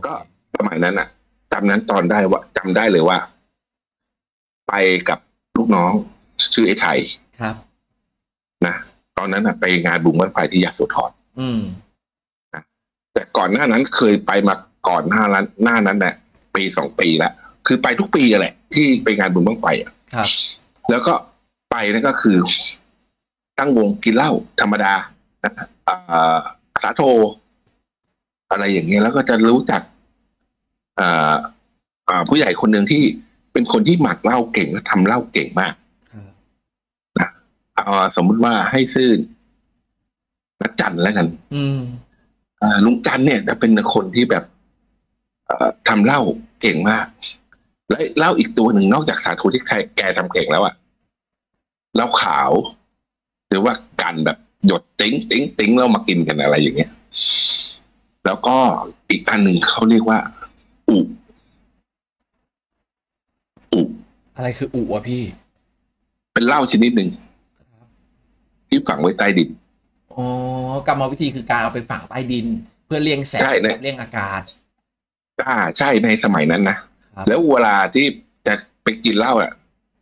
ก็สมัยนั้นอ่ะจำนั้นตอนได้ว่าจำได้เลยว่าไปกับลูกน้องชื่อไอ้ไทยครับนะตอนนั้นอ่ะไปงานบุญบั้งไฟที่ยโสธรนะแต่ก่อนหน้านั้นเคยไปมาก่อนหน้านั้นเนี่ยปี2 ปีแล้วคือไปทุกปีแหละที่ไปงานบุญบั้งไฟอ่ะครับแล้วก็ไปนั่นก็คือตั้งวงกินเหล้าธรรมดาสาโทอะไรอย่างเงี้ยแล้วก็จะรู้จักผู้ใหญ่คนหนึ่งที่เป็นคนที่หมักเหล้าเก่งและทำเหล้าเก่งมากนะสมมุติว่าให้ซื่อนักจันแล้วกันลุงจันเนี่ยจะเป็นคนที่แบบทำเหล้าเก่งมากและเหล้าอีกตัวหนึ่งนอกจากสาโทที่แกทำเก่งแล้วอะเหล้าขาวหรือว่ากันแบบหยดติ้งแล้วมากินกันอะไรอย่างเงี้ยแล้วก็อีกอันหนึ่งเขาเรียกว่าอุอะไรคืออุอะพี่เป็นเหล้าชนิดหนึ่งที่ฝังไว้ใต้ดินอ๋อกรรมวิธีคือการเอาไปฝังใต้ดินเพื่อเลี่ยงแสงเลี่ยงอากาศใช่ในสมัยนั้นนะแล้วเวลาที่จะไปกินเหล้าอ่ะ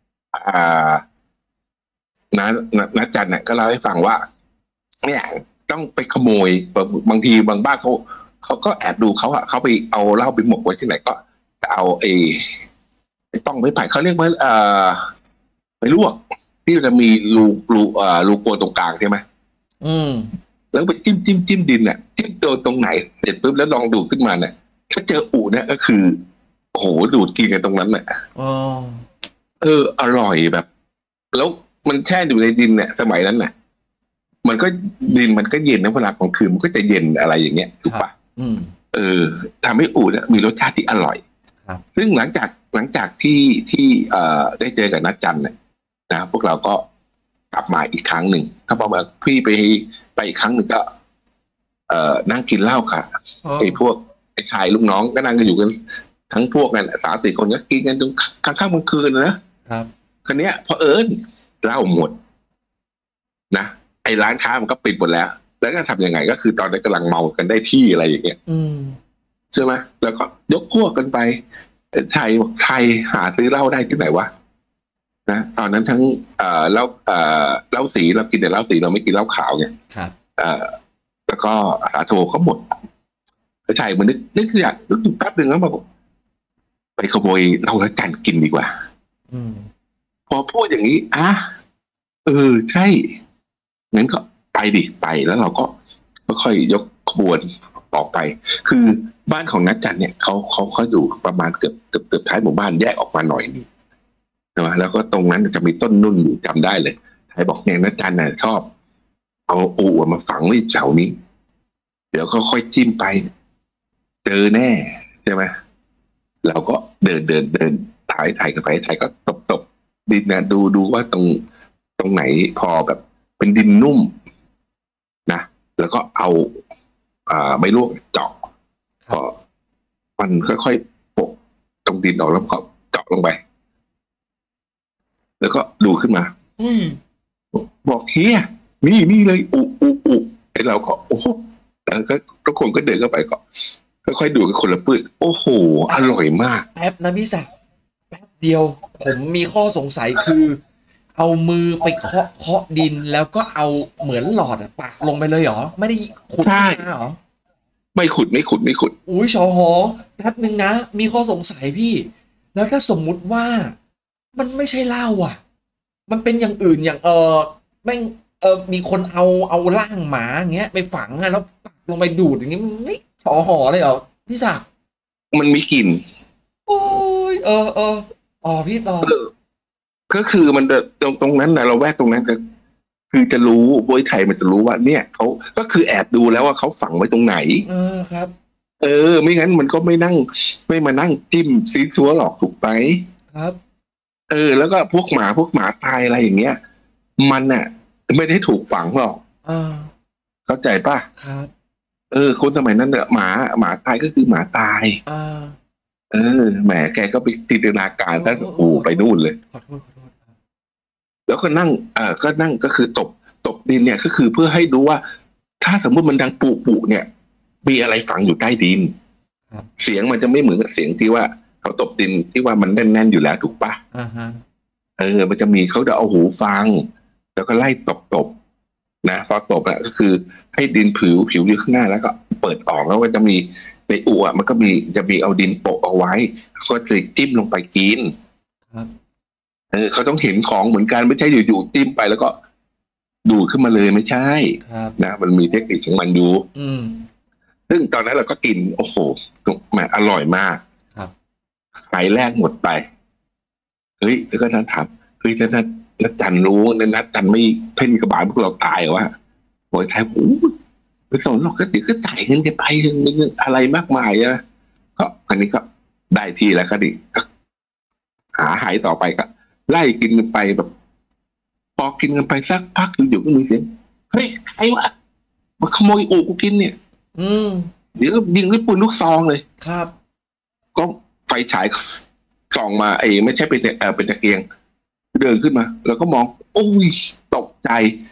นัดจันเนี่ยก็เล่าให้ฟังว่าเนี่ยต้องไปขโมยบางทีบางบ้านเขาก็แอบดูเขาอะเขาไปเอาเหล้าไปหมกไว้ที่ไหนก็เอาไอ้ต้องไม้ไผ่เขาเรียกว่าไปลวกที่จะมีรูโกนตรงกลางใช่ไหมแล้วไปจิ้มดินเนี่ยจิ้มตัวตรงไหนเสร็จปุ๊บแล้วลองดูดขึ้นมาเนี่ยถ้าเจออูเนี่ยก็คือโอ้โหดูดกินกันตรงนั้นแหละอร่อยแบบแล้วมันแช่อยู่ในดินเนี่ยสมัยนั้นน่ะมันก็ดินมันก็เย็นนะเวลากลางคืนมันก็จะเย็นอะไรอย่างเงี้ยถูกปะทำให้อูเนี่ยมีรสชาติที่อร่อยซึ่งหลังจากที่ได้เจอกับนัดจันเนี่ยนะพวกเราก็กลับมาอีกครั้งหนึ่งถ้าบอกว่าพี่ไปอีกครั้งหนึ่งก็นั่งกินเหล้าค่ะไอ้พวกไอ้ชายลูกน้องก็นั่งกันอยู่กันทั้งพวกกัน3-4 คนก็กินกันจนค่ำกลางคืนนะครับคนเนี้ยพอเหล้าหมดนะไอ้ร้านค้ามันก็ปิดหมดแล้วก็ทำยังไงก็คือตอนนั้นกำลังเมากันได้ที่อะไรอย่างเงี้ยใช่ไหมแล้วก็ยกพวกกันไปไทยหาซื้อเหล้าได้ที่ไหนวะนะตอนนั้นทั้งเหล้าสีเรากินแต่เหล้าสีเราไม่กินเหล้าขาวไงครับแล้วก็สาโทเขาหมดไทยมันนึกอยากนึกแป๊บหนึ่งแล้วบอกไปขโมยเหล้าแล้วกันกินดีกว่าพอพูดอย่างนี้ใช่งั้นก็ไปดิไปแล้วเราก็ค่อยยกขบวนออกไปคือบ้านของนัดจันเนี่ยเขาอยู่ประมาณเกือบท้ายหมู่บ้านแยกออกมาหน่อยนึงนะแล้วก็ตรงนั้นจะมีต้นนุ่นอยู่จำได้เลยไทยบอกเนี่ยนัดจันน่ะชอบเอาอู่มาฝังไว้แถวนี้เดี๋ยวก็ค่อยจิ้มไปเจอแน่ใช่ไหมเราก็เดินถ่ายกันไปถ่ายก็ตบดินนะดูว่าตรงไหนพอแบบเป็นดินนุ่มนะแล้วก็เอาไม่ลวกเจาะก็มันค่อยๆปกตรงดินออกแล้วก็เจาะลงไปแล้วก็ดูขึ้นมาบอกเฮียนี่เลยอุไอ้เราก็โอ้โหแล้วก็ทุกคนก็เดินเข้าไปก็ค่อยๆดูกันคนละปื้ดโอ้โหอร่อยมากแป๊บนะพี่ศักดิ์แป๊บเดียวผมมีข้อสงสัยคือเอามือไปเคาะดินแล้วก็เอาเหมือนหลอดปักลงไปเลยเหรอไม่ได้ขุดมาเหรอไม่ขุดอุ้ยชอหอแป๊บนึงนะมีข้อสงสัยพี่แล้วถ้าสมมุติว่ามันไม่ใช่เหล้าอ่ะมันเป็นอย่างอื่นอย่างแม่งมีคนเอาร่างหมาอย่างเงี้ยไปฝังแล้วปักลงไปดูดอย่างงี้มันไม่ชอหอเลยเหรอพี่ศักดิ์มันมีกลิ่นโอ้ยพี่ต่อก็คือมันตรงนั้นนะเราแวกตรงนั้นก็คือจะรู้บอยไทยมันจะรู้ว่าเนี่ยเขาก็คือแอบดูแล้วว่าเขาฝังไว้ตรงไหนครับไม่งั้นมันก็ไม่มานั่งจิ้มซีซัวหรอกถูกไหมครับแล้วก็พวกหมาตายอะไรอย่างเงี้ยมันน่ะไม่ได้ถูกฝังหรอกเข้าใจป่ะครับคนสมัยนั้นเนี่ยหมาตายก็คือหมาตายแหมแกก็ไปจินตนาการแล้วไปนู่นเลยขอโทษแล้วก็นั่งก็คือตบดินเนี่ยก็คือเพื่อให้ดูว่าถ้าสมมติมันดังปุเนี่ยมีอะไรฝังอยู่ใต้ดินครับเสียงมันจะไม่เหมือนกับเสียงที่ว่าเขาตบดินที่ว่ามันแน่นๆอยู่แล้วถูกปะฮะมันจะมีเขาจะเอาหูฟังแล้วก็ไล่ตบนะพอตบอ่ะก็คือให้ดินผิวอยู่ข้างหน้าแล้วก็เปิดออกแล้วก็จะมีในอู่อ่ะมันก็จะมีเอาดินโปะเอาไว้ก็จะจิ้มลงไปกินครับเขาต้องเห็นของเหมือนกันไม่ใช่อยู่ๆจิ้มไปแล้วก็ดูดขึ้นมาเลยไม่ใช่นะมันมีเทคนิคของมันอยู่ซึ่งตอนนั้นเราก็กินโอ้โหแหมอร่อยมากครับขายแรกหมดไปเฮ้ยแล้วก็นัดถามเฮ้ยถ้านัดจันรู้นัดจันไม่เพ่นกระบาลพวกเราตายวะโอ้ยไทยโอ้ไปสอนหรอกก็เดี๋ยวก็จ่ายเงินกันไปอะไรมากมายนะก็อันนี้ก็ได้ทีแล้วก็ดิหาหายต่อไปก็ไล่กินกันไปแบบพอกินกันไปสักพักอยู่ๆก็มีเสียงเฮ้ยใครวะมาขโมยอู่กูกินเนี่ยเดี๋ยวก็ยิงด้วยปืนลูกซองเลยครับก็ไฟฉายส่องมาไม่ใช่เป็นตะเกียงเดินขึ้นมาแล้วก็มองโอ้ยตกใจ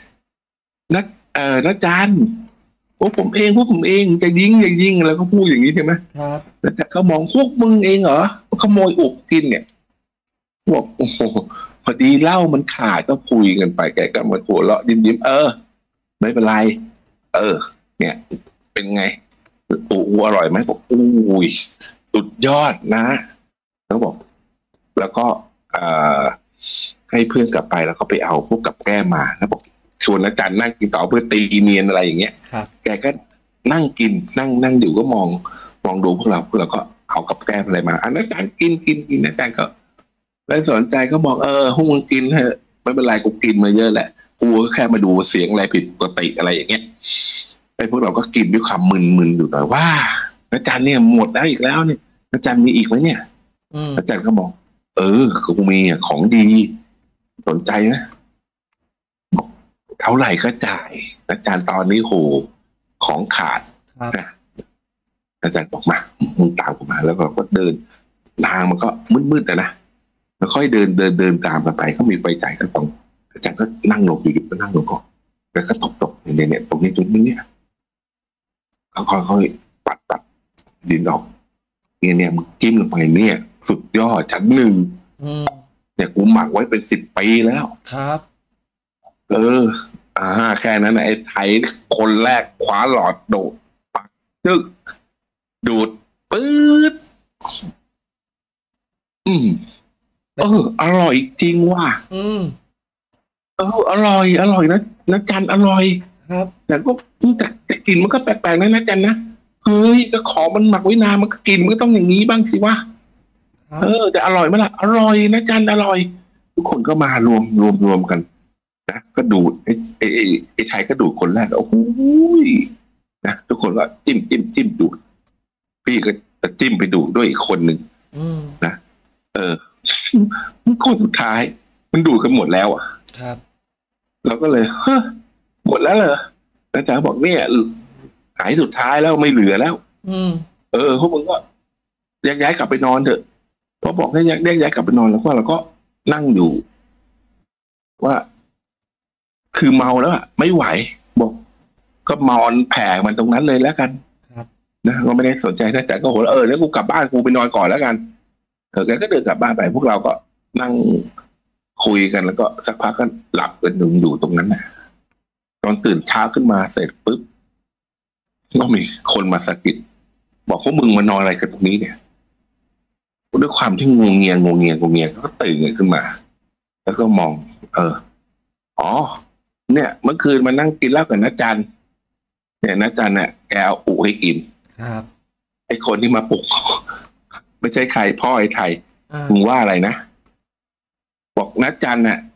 นะจานพวกผมเองจะยิงแล้วก็พูดอย่างนี้ใช่ไหมครับแล้วแต่เขามองพวกมึงเองเหรอขโมยอู่กินเนี่ยบอกโอ้โหพอดีเหล้ามันขาดก็คุยกันไปแกก็มาหัวเราะยิ้มไม่เป็นไรเนี่ยเป็นไงอูอร่อยไหมบอกอุ้ยสุดยอดนะแล้วบอกแล้วก็ให้เพื่อนกลับไปแล้วก็ไปเอาพวกกับแก้มาแล้วบอกชวนอาจารย์นั่งกินต่อเพื่อตีเนียนอะไรอย่างเงี้ยแกก็นั่งกินนั่งอยู่ก็มองดูพวกเราก็เอากับแก้มอะไรมาอาจารย์กินอาจารย์ก็ไม่สนใจก็บอกพวกมึงกินเถอะไม่เป็นไรกูกินมาเยอะแหละกูก็แค่มาดูเสียงอะไรผิดปกติอะไรอย่างเงี้ยไอ้พวกเราก็กินด้วยความมึนอยู่หน่อยว่าอาจารย์เนี่ยหมดแล้วอีกแล้วเนี่ยอาจารย์มีอีกไหมเนี่ยอาจารย์ก็บอกกูมีของดีสนใจนะบอกเท่าไหร่ก็จ่ายอาจารย์ตอนนี้โหของขาดนะอาจารย์บอกมามึงตามกูมาแล้วก็เดินทางมันก็มืดๆนะแล้วค่อยเดินตามกันไปก็มีไฟฉายกันตรงอาจารย์ก็นั่งลงอยู่ก็นั่งลงก่อนแล้วก็ตบเนี่ยตรงนี้เนี่ยเขาค่อยปัดดินออกเนี่ยมึงจิ้มลงไปเนี่ยสุดยอดชั้นหนึ่งเนี่ยกูหมักไว้เป็น10 ปีแล้วครับแค่นั้นนะไอ้ไทยคนแรกคว้าหลอดโดดปักจึ๊กดูดปื๊ดอร่อยจริงว่ะอร่อยนะจันอร่อยครับแต่ก็จะกินมันก็แปลกๆนะจันนะเฮ้ยก็ของมันหมักไว้นานมันก็กินมันก็ต้องอย่างนี้บ้างสิวะจะอร่อยไหมล่ะอร่อยนะจันอร่อยทุกคนก็มารวมกันนะก็ดูดไอ้ไทยก็ดูดคนแรกโอ้โหนะทุกคนก็จิ้มดูดพี่ก็จะจิ้มไปดูดด้วยอีกคนหนึ่งนะคนสุดท้ายมันดูดกันหมดแล้วอ่ะครับเราก็เลยหมดแล้วเหรออาจารย์บอกเนี่ยหายสุดท้ายแล้วไม่เหลือแล้วพวกมึงก็แยกย้ายกลับไปนอนเถอะพอบอกให้แยกย้ายกลับไปนอนแล้วก็เราก็นั่งอยู่ว่าคือเมาแล้วอ่ะไม่ไหวบอกก็นอนแผ่มันตรงนั้นเลยแล้วกันนะก็ไม่ได้สนใจนะแต่ก็โหแล้วกูกลับบ้านกูไปนอนก่อนแล้วกันแกก็เดินกลับบ้านไปพวกเราก็นั่งคุยกันแล้วก็สักพักก็หลับกันอยู่ตรงนั้นนะตอนตื่นเช้าขึ้นมาเสร็จปุ๊บก็มีคนมาสะกิดบอกว่ามึงมานอนอะไรกันตรงนี้เนี่ยด้วยความที่งงเงียก็ตื่นขึ้นมาแล้วก็มองเนี่ยเมื่อคืนมานั่งกินเหล้ากับน้าจันเนี่ยน้าจันเนี่ยแกเอาอู่ให้กินครับไอ้คนที่มาปลุกไม่ใช่ใครพ่อไอ้ไทยมึงว่าอะไรนะบอกน้าจันเนี่ย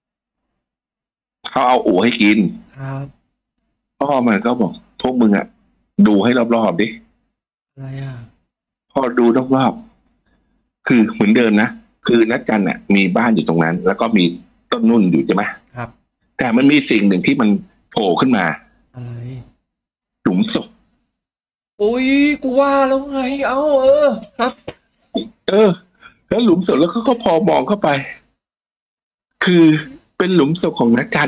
เขาเอาอู่ให้กินครับพ่อมันก็บอกพวกมึงดูให้รอบๆดิอะไรพ่อดูรอบๆคือเหมือนเดิมนะคือน้าจันมีบ้านอยู่ตรงนั้นแล้วก็มีต้นนุ่นอยู่ใช่ไหมครับแต่มันมีสิ่งหนึ่งที่มันโผล่ขึ้นมาอะไรหลุมศพโอ้ยกูว่าแล้วไงครับแล้วหลุมศพแล้วก็พอมองเข้าไปคือเป็นหลุมศพของน้าจัน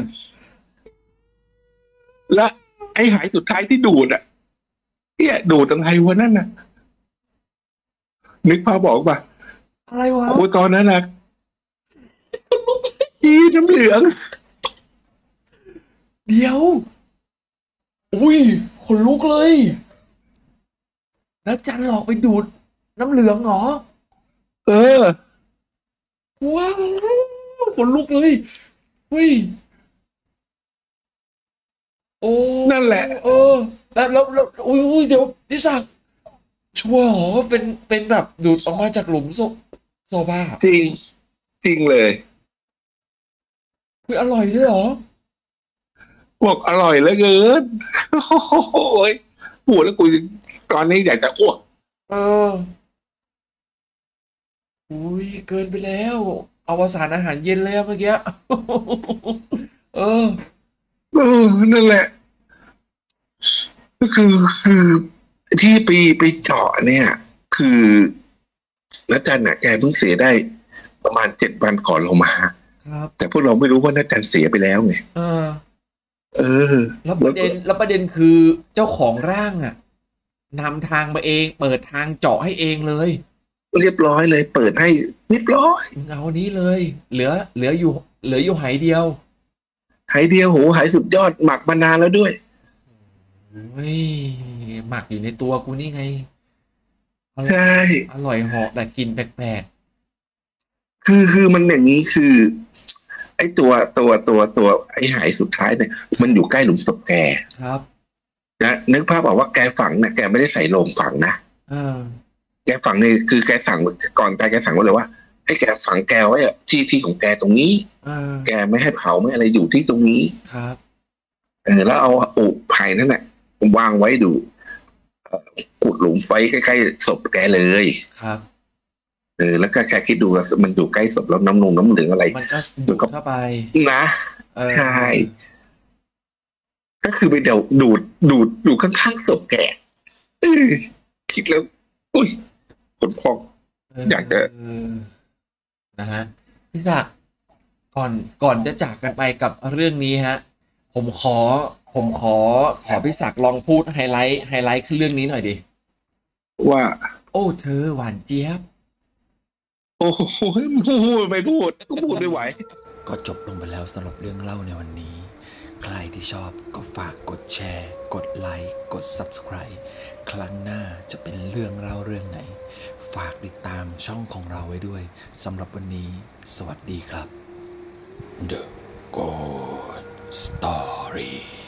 และไอ้หายสุดท้ายที่ดูดเนี่ยดูดอะไรวะนั่นน่ะนึกภาพบอกป่ะอะไรวะโอ้ตอนนั้นนะอีน้ำเหลืองเดี๋ยวอุ้ยขนลุกเลยแล้วจันหลอกไปดูดน้ำเหลืองเหรอเออว้าวขนลุกเลยเฮ้ยโอ้นั่นแหละเออแล้วอุ้ยเดี๋ยวพี่ศักดิ์ชัวร์เหรอเป็นแบบดูดออกมาจากหลุมโซบ้าจริงจริงเลยคืออร่อยด้วยเหรอบอกอร่อยเหลือเกินโอ้ยพูดแล้วกูตอนนี้อยากจะอ้วกเอออุ้ยเกินไปแล้วอวสานอาหารเย็นเลยอะเมื่อกี้เออเออนั่นแหละก็คือที่ไปเจาะเนี่ย คือณจันน่ะแกเพิ่งเสียได้ประมาณ7 วันก่อนลงมาครับแต่พวกเราไม่รู้ว่าณจันเสียไปแล้วไงเออเออแล้วประเด็นคือเจ้าของร่างอ่ะนำทางมาเองเปิดทางเจาะให้เองเลยเรียบร้อยเลยเปิดให้เรียบร้อยมึงเอานี้เลย เหลืออยู่ไหเดียวหายเดียวโหหายสุดยอดหมักมานานแล้วด้วยเฮ้ยหมักอยู่ในตัวกูนี่ไงใช่อร่อยเหาะแต่กลินแปลกคือมันอย่างนี้คือ ไอ้ตัวไอ้หายสุดท้ายเนี่ยมันอยู่ใกล้หลุมศพแกครับนะนึกภาพบอกว่าแกฝังเนี่ยแกไม่ได้ใส่โลงฝังนะแกฝังเนี่ยคือแกสั่งก่อนตายแกสั่งไว้เลยว่าให้แกฝังแกไว้ที่ของแกตรงนี้แกไม่ให้เผาไม่อะไรอยู่ที่ตรงนี้ครับแล้วเอาอุไผ่นั่นแหละวางไว้ดูขุดหลุมไฟใกล้ๆศพแกเลยครับแล้วก็แกคิดดูว่ามันอยู่ใกล้ศพแล้วน้ำเหลืองอะไรมันก็ดูดเข้าไปนะใช่ก็คือไปเดี๋ยวดูดอยู่ข้างๆศพแกคิดแล้วอุ้ยขนพองอยากจะนะฮะพี่ศักดิ์ก่อนจะจากกันไปกับเรื่องนี้ฮะผมขอพี่ศักดิ์ลองพูดไฮไลท์คือเรื่องนี้หน่อยดิว่าโอ้เธอหวานเจี๊ยบโอ้โหพูดไม่ไหวก็จบลงไปแล้วสำหรับเรื่องเล่าในวันนี้ใครที่ชอบก็ฝากกดแชร์กดไลค์กด Subscribe ครั้งหน้าจะเป็นเรื่องเล่าเรื่องไหนฝากติดตามช่องของเราไว้ด้วยสำหรับวันนี้สวัสดีครับ The Ghost Story